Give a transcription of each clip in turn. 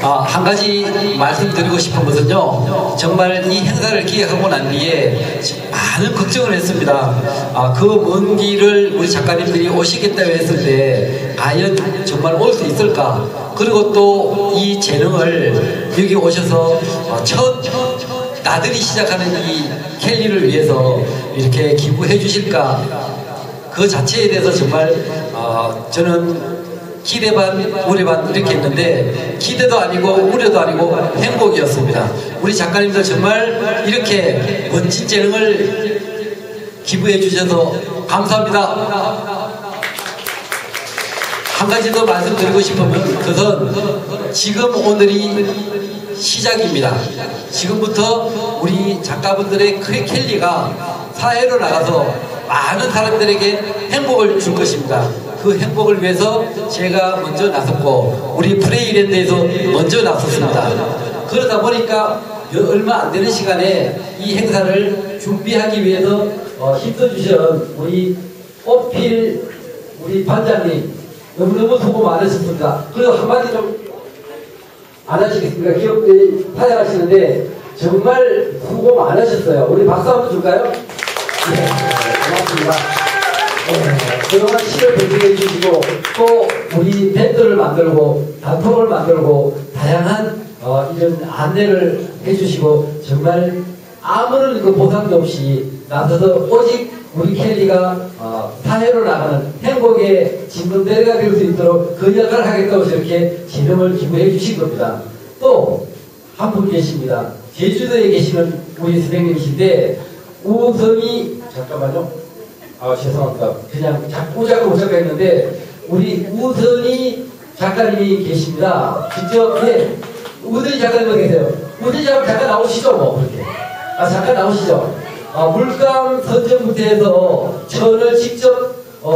한 가지 말씀드리고 싶은 것은요, 정말 이 행사를 기획하고 난 뒤에 많은 걱정을 했습니다. 그 먼 길을 우리 작가님들이 오시겠다고 했을 때 과연 정말 올 수 있을까? 그리고 또 이 재능을 여기 오셔서 나들이 시작하는 이 켈리를 위해서 이렇게 기부해 주실까? 그 자체에 대해서 정말 저는 기대 반 우려 반 이렇게 했는데, 기대도 아니고 우려도 아니고 행복이었습니다. 우리 작가님들 정말 이렇게 멋진 재능을 기부해 주셔서 감사합니다. 한 가지 더 말씀드리고 싶으면, 그것은 지금 오늘이 시작입니다. 지금부터 우리 작가분들의 켈리가 사회로 나가서 많은 사람들에게 행복을 줄 것입니다. 그 행복을 위해서 제가 먼저 나섰고 우리 프레이랜드에서 먼저 나섰습니다. 그러다 보니까 얼마 안 되는 시간에 이 행사를 준비하기 위해서 힘써주신 우리 오필 우리 반장님 너무너무 수고 많으셨습니다. 그리고 한마디 좀 안 하시겠습니까? 기업들이 사양하시는데 정말 수고 많으셨어요. 우리 박수 한번 줄까요? 네, 고맙습니다. 그동안 시를 배치해 주시고 또 우리 밴드를 만들고 단톡을 만들고 다양한 이런 안내를 해주시고 정말 아무런 그 보상도 없이 나서서 오직 우리 켈리가 사회로 나가는 행복의 진검대가 될 수 있도록 그 역할을 하겠다고 저렇게 재능을 기부해 주신 겁니다. 또 한 분 계십니다. 제주도에 계시는 우리 선생님이신데 우성이 잠깐만요. 죄송합니다. 그냥 자꾸 오작했는데 우리 우선희 작가님이 계십니다. 직접 우선희 작가님 계세요. 우선희 작가님 잠깐 나오시죠, 뭐 그렇게. 잠깐 나오시죠. 물감 선정부터 해서 천을 직접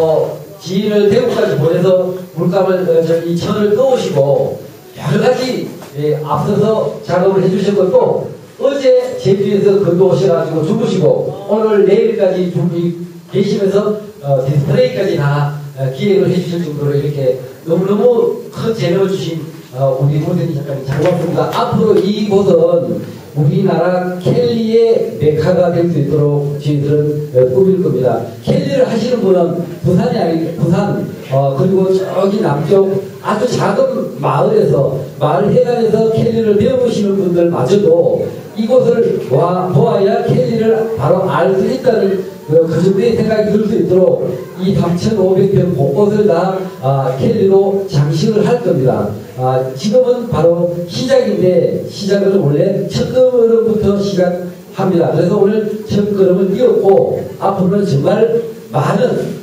지인을 대구까지 보내서 물감을 이 천을 떠오시고 여러 가지 앞서서 작업을 해주신 것도 어제 제주에서 건너오셔가지고 주무시고 오늘 내일까지 준비 계시면서 디스플레이까지 다 기획을 해주실 정도로 이렇게 너무너무 큰 재능을 주신 우리 우선희 작가님 잘 고맙습니다. 앞으로 이곳은 우리나라 켈리의 메카가 될 수 있도록 저희들은 꾸밀 겁니다. 켈리를 하시는 분은 부산이 아니고 부산 그리고 저기 남쪽 아주 작은 마을에서 마을 해관에서 켈리를 배워보시는 분들마저도 이곳을 보아야 켈리를 바로 알 수 있다는 그 정도의 생각이 들 수 있도록 이 3,500평 곳곳을 다 켈리로 장식을 할 겁니다. 지금은 바로 시작인데 시작은 원래 첫 걸음부터 시작합니다. 그래서 오늘 첫 걸음을 띄웠고 앞으로는 정말 많은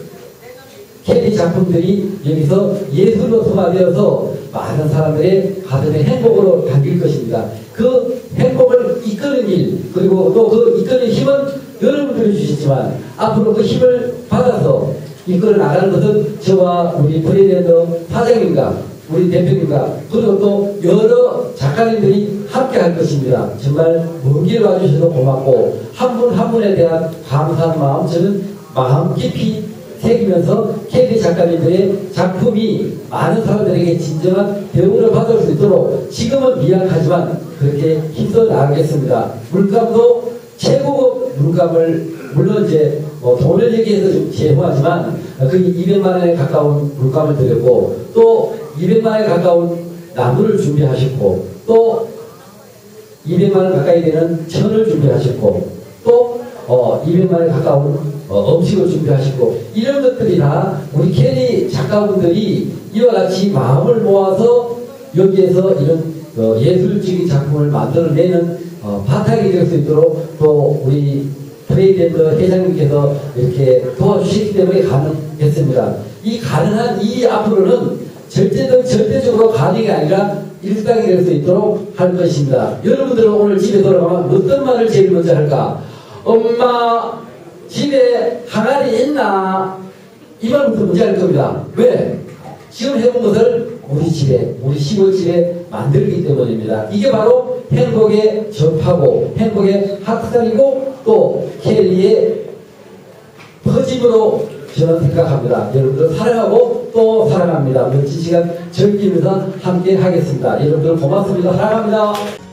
켈리 작품들이 여기서 예술로 통합되어서 많은 사람들의 가슴의 행복으로 담길 것입니다. 그 행복을 이끄는 일, 그리고 또 그 이끄는 힘은 여러분들이 주시지만 앞으로 그 힘을 받아서 이끌어 나가는 것은 저와 우리 프레이랜드 사장님과 우리 대표님과 그리고 또 여러 작가님들이 함께 할 것입니다. 정말 먼 길 와주셔서 고맙고 한 분 한 분에 대한 감사한 마음 저는 마음 깊이 새기면서 켈리 작가님들의 작품이 많은 사람들에게 진정한 대우를 받을 수 있도록 지금은 미약하지만 그렇게 힘써 나가겠습니다. 물감도 최고급 물감을 물론 이제 돈을 얘기해서 좀 제후하지만 거의 200만 원에 가까운 물감을 드렸고 또 200만 원에 가까운 나무를 준비하셨고 또 200만 원 가까이 되는 천을 준비하셨고 또 200만 원에 가까운 음식을 준비하시고 이런 것들이 다 우리 켈리 작가분들이 이와 같이 마음을 모아서 여기에서 이런 예술적인 작품을 만들어내는 바탕이 될 수 있도록 또 우리 프레이랜드 회장님께서 이렇게 도와주시기 때문에 가능했습니다. 이 가능한 이 앞으로는 절대적으로 가능이 아니라 일상이 될 수 있도록 할 것입니다. 여러분들은 오늘 집에 돌아가면 어떤 말을 제일 먼저 할까? 엄마 집에 항아리 있나? 이 말부터 먼저 할 겁니다. 왜? 지금 해본 것을 우리 집에 우리 시골집에 만들기 때문입니다. 이게 바로 행복의 접하고 행복의 학살이고 또 켈리의 퍼짐으로 저는 생각합니다. 여러분들 사랑하고 또 사랑합니다. 멋진 시간 즐기면서 함께 하겠습니다. 여러분들 고맙습니다. 사랑합니다.